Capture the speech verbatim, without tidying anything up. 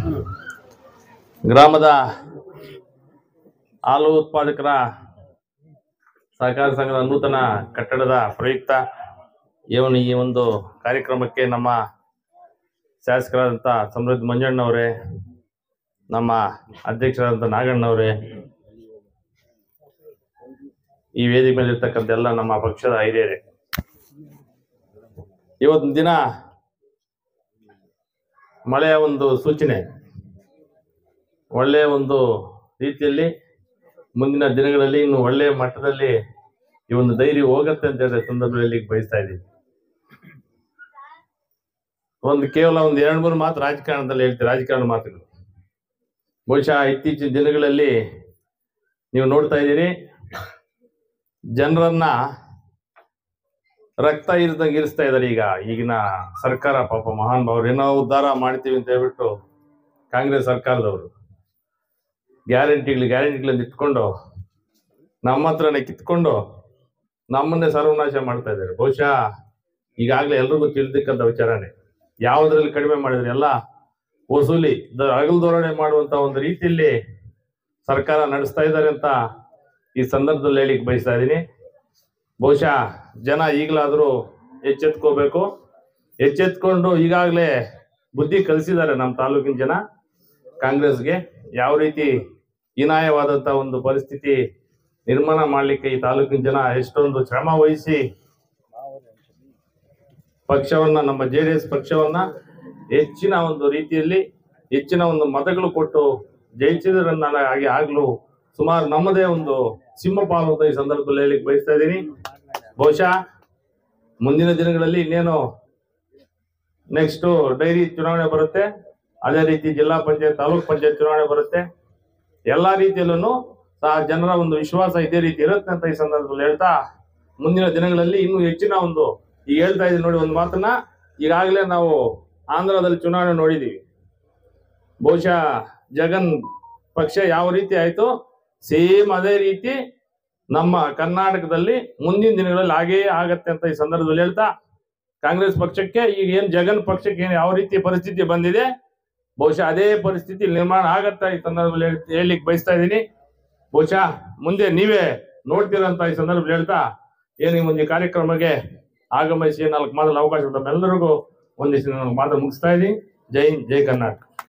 ಗ್ರಾಮದ ಹಾಲು ಉತ್ಪಾದಕರ ಸಹಕಾರ ಸಂಘದ ನೂತನ ಕಟ್ಟಡದ ಪ್ರಯುಕ್ತ ಇವನು ಈ ಒಂದು ಕಾರ್ಯಕ್ರಮಕ್ಕೆ ನಮ್ಮ ಶಾಸಕರಾದಂಥ ಸಮೃದ್ಧಿ ಮಂಜಣ್ಣವರೇ, ನಮ್ಮ ಅಧ್ಯಕ್ಷರಾದಂಥ ನಾಗಣ್ಣವರೇ, ಈ ವೇದಿಕೆ ಮೇಲೆ ಇರ್ತಕ್ಕಂಥ ಎಲ್ಲ ನಮ್ಮ ಪಕ್ಷದ ಹಿರಿಯರೇ, ಇವತ್ತಿನ ದಿನ ಮಳೆಯ ಒಂದು ಸೂಚನೆ ಒಳ್ಳೆಯ ಒಂದು ರೀತಿಯಲ್ಲಿ ಮುಂದಿನ ದಿನಗಳಲ್ಲಿ ಇನ್ನು ಒಳ್ಳೆಯ ಮಟ್ಟದಲ್ಲಿ ಈ ಒಂದು ಧೈರ್ಯ ಹೋಗುತ್ತೆ ಅಂತ ಹೇಳಿದ ಸಂದರ್ಭದಲ್ಲಿ ಬಯಸ್ತಾ ಇದ್ದೀವಿ. ಒಂದು ಕೇವಲ ಒಂದು ಎರಡು ಮೂರು ಮಾತು ರಾಜಕಾರಣದಲ್ಲಿ ಹೇಳ್ತೀವಿ, ರಾಜಕಾರಣ ಮಾತುಗಳು. ಬಹುಶಃ ಇತ್ತೀಚಿನ ದಿನಗಳಲ್ಲಿ ನೀವು ನೋಡ್ತಾ ಇದ್ದೀರಿ, ಜನರನ್ನ ರಕ್ತ ಇರಿದಂಗೆ ಇರಿಸ್ತಾ ಇದ್ದಾರೆ. ಈಗ ಈಗಿನ ಸರ್ಕಾರ ಪಾಪ ಮಹಾನ್ ಭಾವರು ಏನೋ ಉದ್ಧಾರ ಮಾಡ್ತೀವಿ ಅಂತ ಹೇಳ್ಬಿಟ್ಟು ಕಾಂಗ್ರೆಸ್ ಸರ್ಕಾರದವರು ಗ್ಯಾರಂಟಿಗಳು ಗ್ಯಾರಂಟಿಗಳನ್ನು ಇಟ್ಕೊಂಡು ನಮ್ಮ ಹತ್ರನೇ ಕಿತ್ಕೊಂಡು ನಮ್ಮನ್ನೇ ಸರ್ವನಾಶ ಮಾಡ್ತಾ ಇದ್ದಾರೆ. ಬಹುಶಃ ಈಗಾಗಲೇ ಎಲ್ರಿಗೂ ತಿಳಿದಿಕ್ಕಂಥ ವಿಚಾರನೆ. ಯಾವುದರಲ್ಲಿ ಕಡಿಮೆ ಮಾಡಿದ್ರೆ ಎಲ್ಲ ವಸೂಲಿ ಅಗಲು ಧೋರಣೆ ಮಾಡುವಂತ ಒಂದು ರೀತಿಯಲ್ಲಿ ಸರ್ಕಾರ ನಡೆಸ್ತಾ ಇದ್ದಾರೆ ಅಂತ ಈ ಸಂದರ್ಭದಲ್ಲಿ ಹೇಳಿಕ್ ಬಯಸ್ತಾ ಇದ್ದೀನಿ. ಬಹುಶಃ ಜನ ಈಗಲಾದರೂ ಎಚ್ಚೆತ್ಕೋಬೇಕು. ಎಚ್ಚೆತ್ಕೊಂಡು ಈಗಾಗಲೇ ಬುದ್ಧಿ ಕಲಿಸಿದ್ದಾರೆ ನಮ್ಮ ತಾಲೂಕಿನ ಜನ ಕಾಂಗ್ರೆಸ್ಗೆ. ಯಾವ ರೀತಿ ಹೀನಾಯವಾದಂಥ ಒಂದು ಪರಿಸ್ಥಿತಿ ನಿರ್ಮಾಣ ಮಾಡಲಿಕ್ಕೆ ಈ ತಾಲೂಕಿನ ಜನ ಎಷ್ಟೊಂದು ಶ್ರಮ ವಹಿಸಿ ಪಕ್ಷವನ್ನ, ನಮ್ಮ ಜೆ ಡಿ ಎಸ್ ಪಕ್ಷವನ್ನ ಹೆಚ್ಚಿನ ಒಂದು ರೀತಿಯಲ್ಲಿ ಹೆಚ್ಚಿನ ಒಂದು ಮತಗಳು ಕೊಟ್ಟು ಜಯಿಸಿದ್ರನ್ನ ಹಾಗೆ ಆಗ್ಲೂ ಸುಮಾರು ನಮ್ಮದೇ ಒಂದು ಸಿಂಹಪಾಲು ಅಂತ ಈ ಸಂದರ್ಭದಲ್ಲಿ ಹೇಳಿಕ್ ಬಯಸ್ತಾ ಇದ್ದೀನಿ. ಬಹುಶಃ ಮುಂದಿನ ದಿನಗಳಲ್ಲಿ ಇನ್ನೇನು ನೆಕ್ಸ್ಟ್ ಡೈರಿ ಚುನಾವಣೆ ಬರುತ್ತೆ, ಅದೇ ರೀತಿ ಜಿಲ್ಲಾ ಪಂಚಾಯತ್ ತಾಲೂಕ್ ಪಂಚಾಯತ್ ಚುನಾವಣೆ ಬರುತ್ತೆ. ಎಲ್ಲಾ ರೀತಿಯಲ್ಲೂ ಸಹ ಜನರ ಒಂದು ವಿಶ್ವಾಸ ಇದೇ ರೀತಿ ಇರುತ್ತೆ ಅಂತ ಈ ಸಂದರ್ಭದಲ್ಲಿ ಹೇಳ್ತಾ, ಮುಂದಿನ ದಿನಗಳಲ್ಲಿ ಇನ್ನೂ ಹೆಚ್ಚಿನ ಒಂದು ಈಗ ಹೇಳ್ತಾ ಇದ್ದೀನಿ ನೋಡಿ ಒಂದು ಮಾತನ್ನ, ಈಗಾಗಲೇ ನಾವು ಆಂಧ್ರದಲ್ಲಿ ಚುನಾವಣೆ ನೋಡಿದೀವಿ. ಬಹುಶಃ ಜಗನ್ ಪಕ್ಷ ಯಾವ ರೀತಿ ಆಯ್ತು ಸೇಮ್ ಅದೇ ರೀತಿ ನಮ್ಮ ಕರ್ನಾಟಕದಲ್ಲಿ ಮುಂದಿನ ದಿನಗಳಲ್ಲಿ ಹಾಗೇ ಆಗತ್ತೆ ಅಂತ ಈ ಸಂದರ್ಭದಲ್ಲಿ ಹೇಳ್ತಾ, ಕಾಂಗ್ರೆಸ್ ಪಕ್ಷಕ್ಕೆ ಈಗ ಏನ್ ಜಗನ್ ಪಕ್ಷಕ್ಕೆ ಏನ್ ಯಾವ ರೀತಿ ಪರಿಸ್ಥಿತಿ ಬಂದಿದೆ ಬಹುಶಃ ಅದೇ ಪರಿಸ್ಥಿತಿ ನಿರ್ಮಾಣ ಆಗತ್ತ ಈ ಸಂದರ್ಭದಲ್ಲಿ ಹೇಳಲಿಕ್ಕೆ ಬಯಸ್ತಾ ಇದ್ದೀನಿ. ಬಹುಶಃ ಮುಂದೆ ನೀವೇ ನೋಡ್ತೀರಂತ ಈ ಸಂದರ್ಭದಲ್ಲಿ ಹೇಳ್ತಾ ಏನು ಈ ಒಂದು ಕಾರ್ಯಕ್ರಮಕ್ಕೆ ಆಗಮಿಸಿ ನಾಲ್ಕು ಮಾತಲ್ಲಿ ಅವಕಾಶ ತಮ್ಮೆಲ್ಲರಿಗೂ ಒಂದಿಷ್ಟು ನಾಲ್ಕು ಮಾತು ಮುಗಿಸ್ತಾ ಇದ್ದೀನಿ. ಜೈ ಹಿಂದ್, ಜೈ ಕರ್ನಾಟಕ.